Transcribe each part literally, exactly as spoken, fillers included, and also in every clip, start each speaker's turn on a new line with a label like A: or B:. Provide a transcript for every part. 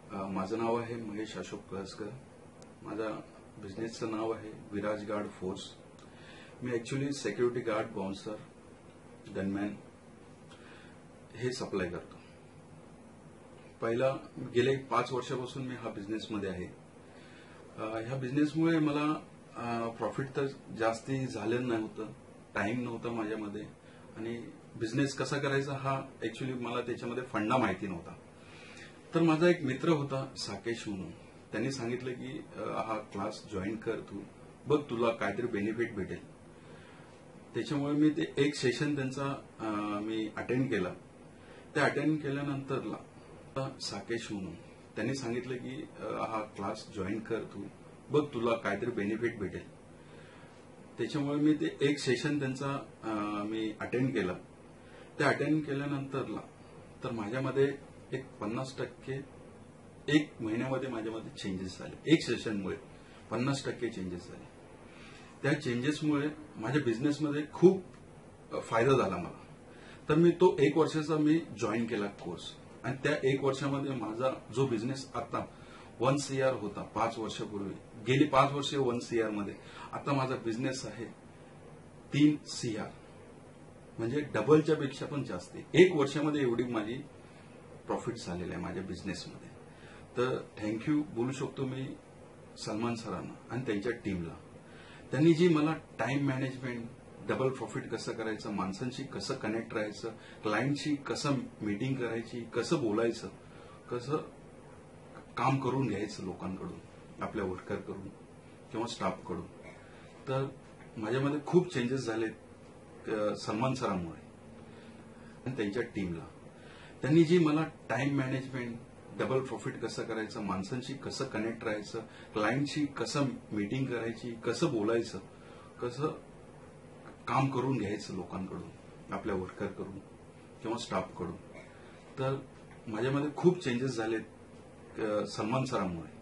A: माझं नाव आहे महेश अशोक कळसकर. माझा बिझनेसचं नाव आहे विराज गार्ड फोर्स. मी actually security guard, bouncer, gunman हे सप्लाय करतो. पहिला गेले पाच वर्षापासून मी हा बिझनेसमध्ये आहे. ह्या बिझनेसमुळे मला प्रॉफिट तर जास्ती झालं नव्हतं, टाइम नव्हता माझ्यामध्ये, आणि बिझनेस कसा करायचा हा ऍक्च्युली मला त्याच्यामध्ये फंडा माहिती नव्हता. तर माझा एक मित्र होता साकेश म्हणून, त्यांनी सांगितलं की हा क्लास जॉईन कर, तू बघ तुला काहीतरी बेनिफिट भेटेल. त्याच्यामुळे मी ते एक सेशन त्यांचा मी अटेंड केला. ते अटेंड केल्यानंतरला साकेश म्हणून त्यांनी सांगितलं की हा क्लास जॉईन कर, तू बघ तुला काहीतरी बेनिफिट भेटेल. त्याच्यामुळे मी ते एक सेशन त्यांचा मी अटेंड केला. ते अटेंड केल्यानंतरला तर माझ्यामध्ये एक पन्नास टक्के एक महिन्यामध्ये माझ्यामध्ये चेंजेस झाले. एक सेशनमुळे पन्नास टक्के चेंजेस झाले. त्या चेंजेसमुळे माझ्या बिझनेसमध्ये खूप फायदा झाला मला. तर मी तो एक वर्षाचा मी जॉईन केला कोर्स, आणि त्या एक वर्षामध्ये माझा जो बिझनेस आता वन सीआर होता पाच वर्षापूर्वी, गेली पाच वर्ष वन सीआर मध्ये, आता माझा बिझनेस आहे तीन सीआर, म्हणजे डबलच्या पेक्षा पण जास्त. एक वर्षामध्ये एवढी माझी प्रॉफिट झालेलं आहे माझ्या बिझनेसमध्ये. तर थँक्यू बोलू शकतो मी सलमान सरांना आणि त्यांच्या टीमला. त्यांनी जी मला टाइम मॅनेजमेंट, डबल प्रॉफिट कसं करायचं, माणसांशी कसं कनेक्ट राहायचं, क्लायंटशी कसं मीटिंग करायची, कसं बोलायचं, कसं काम करून घ्यायचं लोकांकडून, आपल्या वर्करकडून किंवा स्टाफकडून, तर माझ्यामध्ये खूप चेंजेस झाले सलमान सरांमुळे आणि त्यांच्या टीमला. त्यांनी जी मला टाइम मॅनेजमेंट, डबल प्रॉफिट कसं करायचं, माणसांशी कसं कनेक्ट राहायचं, क्लायंटशी कसं मीटिंग करायची, कसं बोलायचं, कसं काम करून घ्यायचं लोकांकडून, आपल्या वर्करकडून किंवा स्टाफकडून, तर माझ्यामध्ये खूप चेंजेस झाले सलमान सरांमुळे.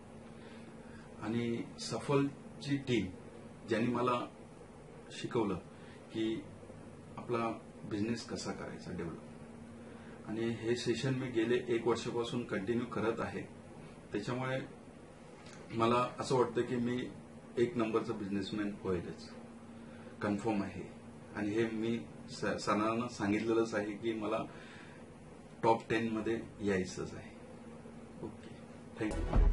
A: आणि सफलची टीम ज्यांनी मला शिकवलं की आपला बिझनेस कसा करायचा डेव्हलप, आणि हे सेशन मी गेले एक वर्षापासून कंटिन्यू करत आहे. त्याच्यामुळे मला असं वाटतं की मी एक नंबरचा बिझनेसमॅन होईलच, कन्फर्म आहे. आणि हे मी सरांना सांगितलेलंच आहे की मला टॉप टेन मध्ये यायचंच आहे. Okay, thank you.